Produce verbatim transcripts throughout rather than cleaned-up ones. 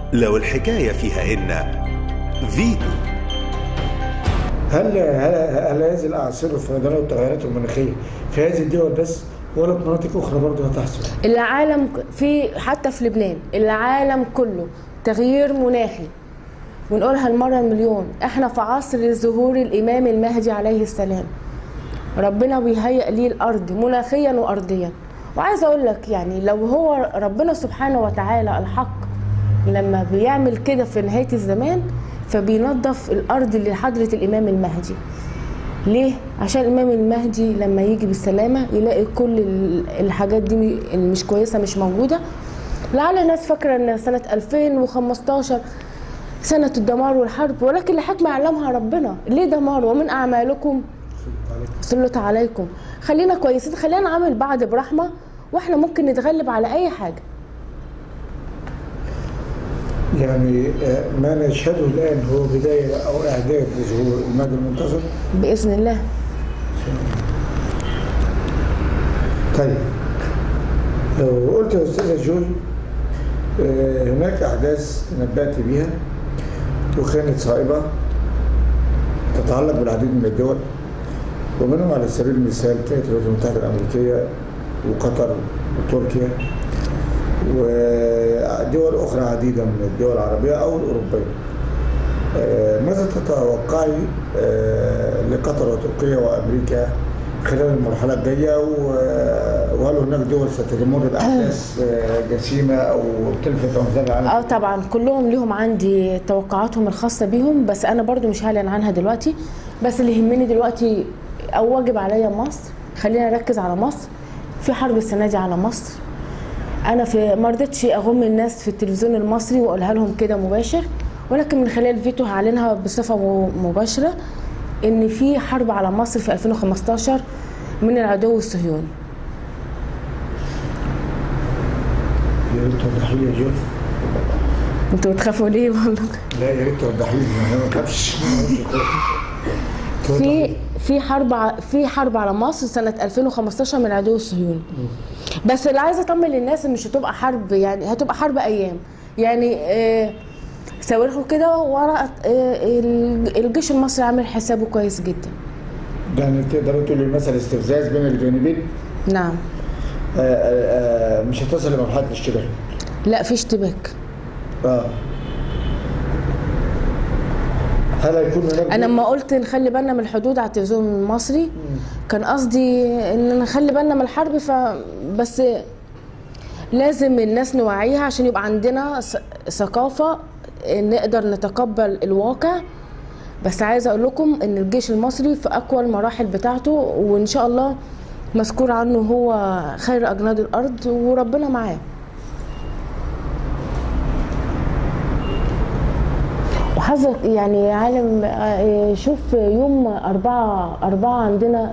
لو الحكاية فيها إن فيتو. هل هل هل هذه الاعاصير والفيضانات والتغيرات المناخيه في هذه الدول بس ولا في مناطق اخرى برضه هتحصل؟ العالم في حتى في لبنان العالم كله تغيير مناخي، ونقولها المره المليون، احنا في عصر ظهور الامام المهدي عليه السلام. ربنا بيهيئ ليه الارض مناخيا وارضيا. وعايزه اقول لك يعني لو هو ربنا سبحانه وتعالى الحق لما بيعمل كده في نهايه الزمان فبينظف الارض لحضره الامام المهدي. ليه؟ عشان الامام المهدي لما يجي بالسلامه يلاقي كل الحاجات دي اللي مش كويسه مش موجوده. لعل الناس فاكره ان سنه ألفين وخمستاشر سنه الدمار والحرب، ولكن لحكمه يعلمها ربنا. ليه دمار؟ ومن اعمالكم سلط عليكم. خلينا كويسين، خلينا نعامل بعض برحمه، واحنا ممكن نتغلب على اي حاجه. يعني ما نشهده الان هو بدايه او اعداد لظهور المهدي المنتظر باذن الله. طيب لو قلت يا استاذه جول هناك احداث تنبأت بيها وكانت صائبه تتعلق بالعديد من الدول، ومنهم على سبيل المثال كانت الولايات المتحده الامريكيه وقطر وتركيا ودول أخرى عديدة من الدول العربية أو الأوروبية. ماذا تتوقعي لقطر وتركيا وأمريكا خلال المرحلة الجاية، وهل هناك دول ستمر بأحداث جسيمة أو تلفت أنظار العالم؟ اه طبعا كلهم لهم عندي توقعاتهم الخاصة بيهم، بس أنا برضو مش هعلن عنها دلوقتي. بس اللي يهمني دلوقتي أو واجب عليا مصر، خلينا نركز على مصر. في حرب السنة دي على مصر. انا في ما رضيتش اغم الناس في التلفزيون المصري واقولها لهم كده مباشر، ولكن من خلال فيتو هعلنها بصفه مباشره ان في حرب على مصر في ألفين وخمستاشر من العدو الصهيوني. يا ريت توضحي لي يا جول. انتوا بتخافوا ليه والله؟ لا يا ريت توضحي لي، انا ما بخافش. في في حرب في حرب على مصر سنه ألفين وخمستاشر من العدو الصهيوني. بس اللي عايزه اطمن للناس ان مش هتبقى حرب، يعني هتبقى حرب ايام. يعني آه صواريخ كده ورا آه الجيش المصري عامل حسابه كويس جدا. يعني تقدري تقولي مثلا استفزاز بين الجانبين؟ نعم. آه آه مش هتصل لمرحله الاشتباك؟ لا في اشتباك. اه هل هيكون هناك؟ انا لما قلت نخلي بالنا من الحدود على التلفزيون المصري كان قصدي ان نخلي بالنا من الحرب، فبس لازم الناس نوعيها عشان يبقى عندنا ثقافه نقدر نتقبل الواقع. بس عايزه اقول لكم ان الجيش المصري في اقوى المراحل بتاعته، وان شاء الله مذكور عنه هو خير اجناد الارض وربنا معاه. وحظك يعني عالم شوف يوم أربعة أربعة عندنا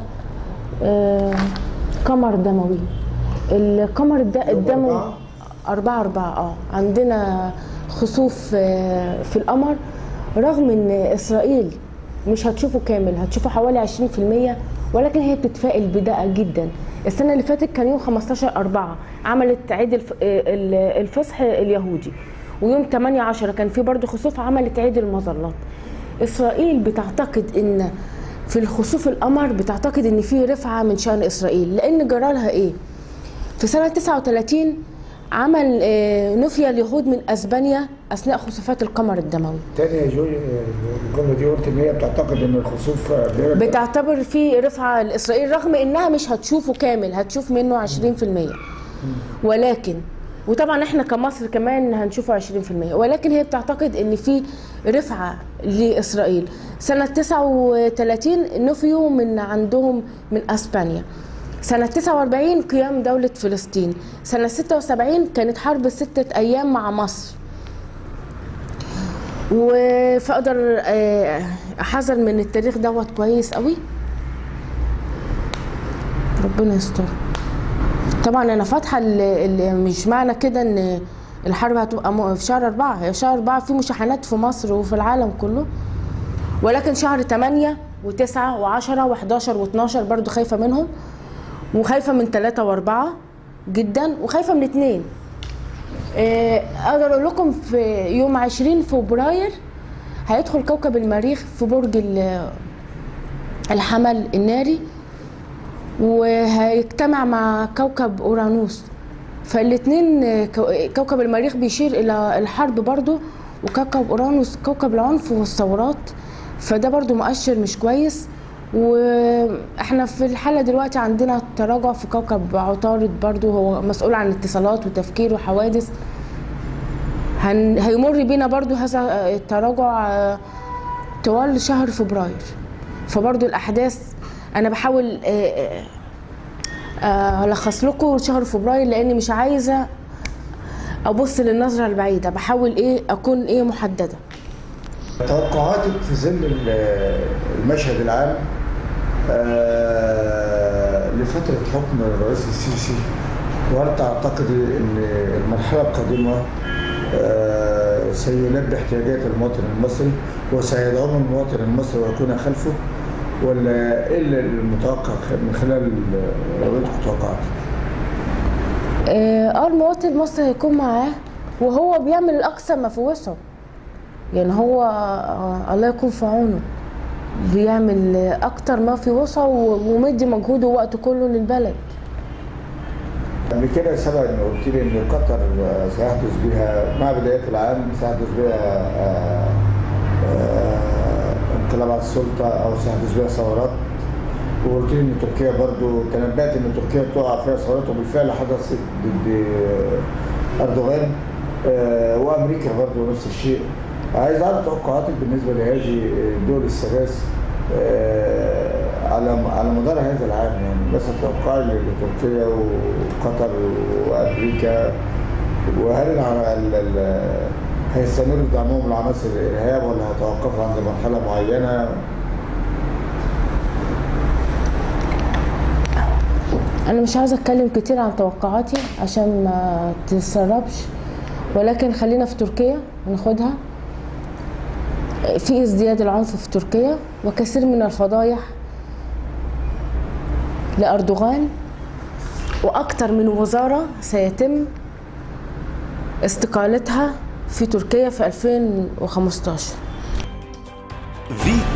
قمر دموي. القمر الدموي أربعة أربعة اه عندنا خسوف في القمر، رغم ان اسرائيل مش هتشوفه كامل، هتشوفه حوالي عشرين في المية، ولكن هي بتتفائل بدقة جدا. السنة اللي فاتت كان يوم خمستاشر أربعة عملت عيد الفصح اليهودي، ويوم تمانية عشرة كان في برضه خسوف عملت عيد المظلات. اسرائيل بتعتقد ان في الخسوف القمر بتعتقد ان في رفعه من شان اسرائيل، لان جرالها ايه؟ في سنه تسعة وتلاتين عمل نفي اليهود من اسبانيا اثناء خسوفات القمر الدموي. تاني يا جوي الجمله دي قلت ان هي بتعتقد ان الخسوف بتعتبر في رفعه لاسرائيل، رغم انها مش هتشوفه كامل، هتشوف منه عشرين في المية، ولكن وطبعا احنا كمصر كمان هنشوفه عشرين في المية، ولكن هي بتعتقد ان في رفعه لاسرائيل. سنه تسعة وتلاتين نفيوا من عندهم من اسبانيا. سنه تسعة وأربعين قيام دوله فلسطين. سنه ستة وسبعين كانت حرب ستة ايام مع مصر. وفاقدر احذر من التاريخ دوت كويس قوي. ربنا يستر. طبعا انا فاتحه اللي مش معنى كده ان الحرب هتبقى في شهر أربعة، هي شهر أربعة في مشاحنات في مصر وفي العالم كله، ولكن شهر تمانية وتسعة وعشرة وحداشر واتناشر برضو خايفه منهم، وخايفه من تلاتة وأربعة جدا، وخايفه من اتنين. اقدر اقول لكم في يوم عشرين فبراير هيدخل كوكب المريخ في برج الحمل الناري، وهيجتمع مع كوكب اورانوس. فالاثنين كوكب المريخ بيشير الى الحرب برضو، وكوكب اورانوس كوكب العنف والثورات، فده برضو مؤشر مش كويس. واحنا في الحالة دلوقتي عندنا تراجع في كوكب عطارد برضو، هو مسؤول عن اتصالات وتفكير وحوادث. هن... هيمر بينا برضو هذا التراجع طوال شهر فبراير. فبرضو الاحداث انا بحاول الخص لكم شهر فبراير، لاني مش عايزه ابص للنظره البعيده، بحاول ايه اكون ايه محدده. توقعاتك في ظل المشهد العام لفتره حكم الرئيس السيسي، وهل تعتقدي ان المرحله القادمه سيلبي احتياجات المواطن المصري وسيدعم المواطن المصري ويكون خلفه، ولا ايه المتوقع من خلال رؤيتك وتوقعاتك؟ اه المواطن المصري هيكون معاه، وهو بيعمل الاقصى ما في وسعه. يعني هو آه الله يكون في عونه، بيعمل اكتر ما في وسعه ومدي مجهوده ووقته كله للبلد. قبل كده سبق ان قلت لي ان قطر سيحدث بها مع بدايه العام سيحدث بها آه آه انقلاب على السلطه او سيحدث بها ثورات، وقلت لي ان تركيا برضو تنبأت ان تركيا تقع فيها ثورات، وبالفعل حدثت ضد اردوغان. آه وامريكا برضو نفس الشيء. عايز اعرف توقعاتك بالنسبه لهذه الدول الثلاث آه على على مدار هذا العام، يعني بس توقعي لتركيا وقطر وامريكا، وهل هيستمر دعمهم لعناصر الارهاب ولا هيتوقفوا عند مرحله معينه؟ انا مش عايزه اتكلم كتير عن توقعاتي عشان ما تتسربش، ولكن خلينا في تركيا وناخدها. في ازدياد العنف في تركيا وكثير من الفضايح لأردوغان، وأكثر من وزارة سيتم استقالتها في تركيا في ألفين وخمستاشر.